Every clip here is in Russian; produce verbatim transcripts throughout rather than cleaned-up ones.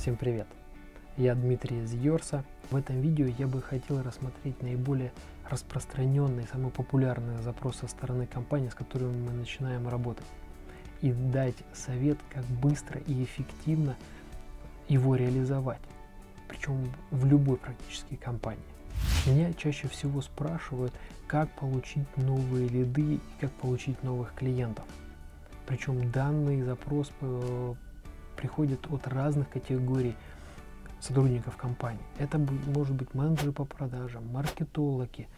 Всем привет! Я Дмитрий из Йорса. В этом видео я бы хотел рассмотреть наиболее распространенные, самые популярные запросы со стороны компании, с которыми мы начинаем работать, и дать совет, как быстро и эффективно его реализовать, причем в любой практически компании. Меня чаще всего спрашивают, как получить новые лиды и как получить новых клиентов. Причем данный запрос приходит от разных категорий сотрудников компании. Это может быть менеджеры по продажам, маркетологи,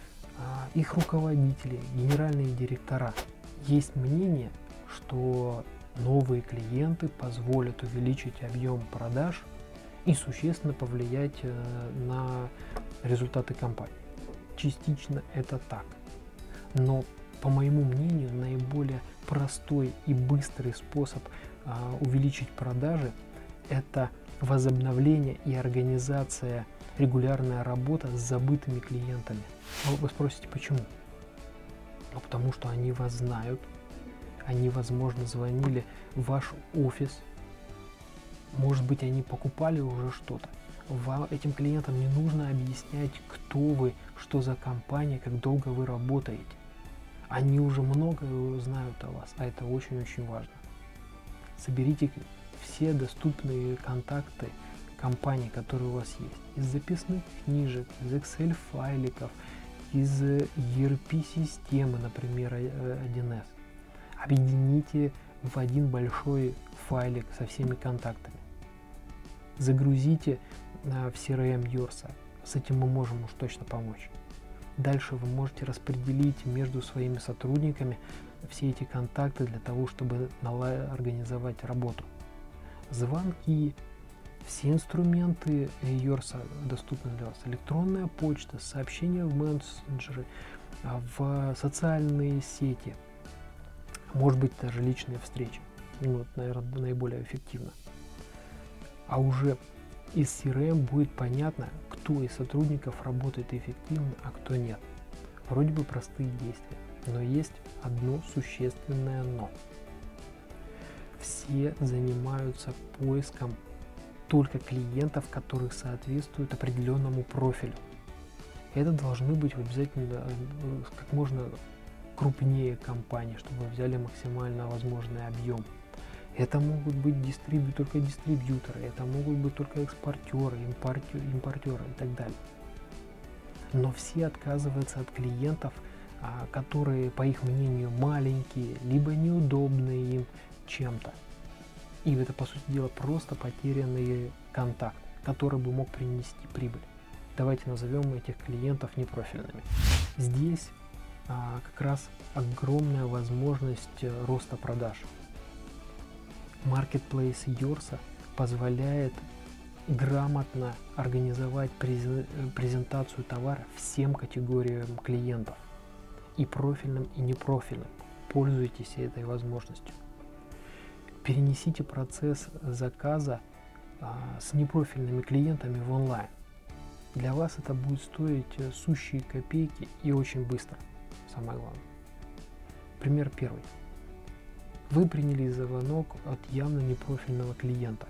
их руководители, генеральные директора. Есть мнение, что новые клиенты позволят увеличить объем продаж и существенно повлиять на результаты компании. Частично это так, но по моему мнению наиболее простой и быстрый способ а, увеличить продажи — это возобновление и организация, регулярная работа с забытыми клиентами. Но вы спросите, почему? Ну, потому что они вас знают, они, возможно, звонили в ваш офис, может быть, они покупали уже что-то. Вам, этим клиентам, не нужно объяснять, кто вы, что за компания, как долго вы работаете. Они уже многое знают о вас, а это очень-очень важно. Соберите все доступные контакты компаний, которые у вас есть, из записных книжек, из Excel файликов, из и эр пи-системы, например, один эс. Объедините в один большой файлик со всеми контактами. Загрузите в си эр эм Йорса. С этим мы можем уж точно помочь. Дальше вы можете распределить между своими сотрудниками все эти контакты для того, чтобы организовать работу. Звонки, все инструменты Йорса доступны для вас. Электронная почта, сообщения в мессенджеры, в социальные сети, может быть, даже личные встречи. Ну, это, наверное, наиболее эффективно. А уже из си эр эм будет понятно, кто из сотрудников работает эффективно, а кто нет. Вроде бы простые действия, но есть одно существенное но. Все занимаются поиском только клиентов, которые соответствуют определенному профилю. Это должны быть обязательно как можно крупнее компании, чтобы вы взяли максимально возможный объем. Это могут быть дистрибью, только дистрибьюторы, это могут быть только экспортеры, импортеры, импортеры и так далее. Но все отказываются от клиентов, которые, по их мнению, маленькие, либо неудобные им чем-то. И это, по сути дела, просто потерянный контакт, который бы мог принести прибыль. Давайте назовем этих клиентов непрофильными. Здесь а, как раз огромная возможность роста продаж. Marketplace Йорса позволяет грамотно организовать презентацию товара всем категориям клиентов, и профильным, и непрофильным. Пользуйтесь этой возможностью. Перенесите процесс заказа а, с непрофильными клиентами в онлайн. Для вас это будет стоить сущие копейки и очень быстро. Самое главное. Пример первый. Вы приняли звонок от явно непрофильного клиента.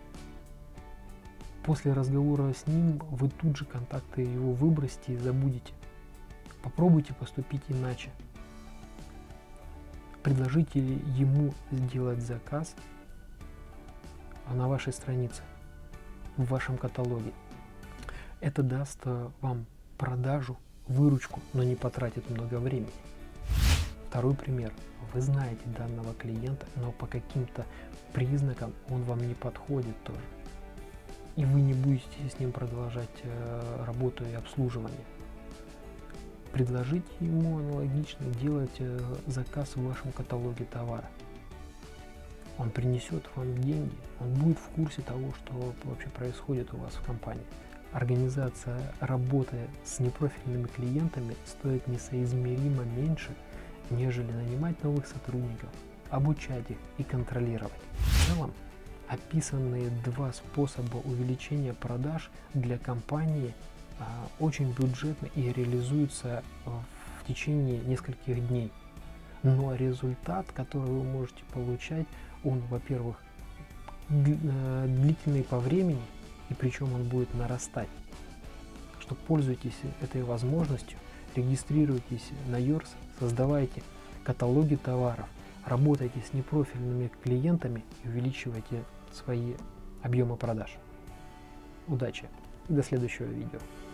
После разговора с ним вы тут же контакты его выбросите и забудете. Попробуйте поступить иначе. Предложите ему сделать заказ на вашей странице, в вашем каталоге. Это даст вам продажу, выручку, но не потратит много времени. Второй пример. Вы знаете данного клиента, но по каким-то признакам он вам не подходит тоже. И вы не будете с ним продолжать э, работу и обслуживание. Предложите ему аналогично делать э, заказ в вашем каталоге товара. Он принесет вам деньги, он будет в курсе того, что вообще происходит у вас в компании. Организация работы с непрофильными клиентами стоит несоизмеримо меньше, нежели нанимать новых сотрудников, обучать их и контролировать. В целом, описанные два способа увеличения продаж для компании а, очень бюджетны и реализуются в течение нескольких дней. Но результат, который вы можете получать, он, во-первых, длительный по времени, и причем он будет нарастать. Что пользуйтесь этой возможностью, регистрируйтесь на Йорс, создавайте каталоги товаров, работайте с непрофильными клиентами и увеличивайте свои объемы продаж. Удачи и до следующего видео.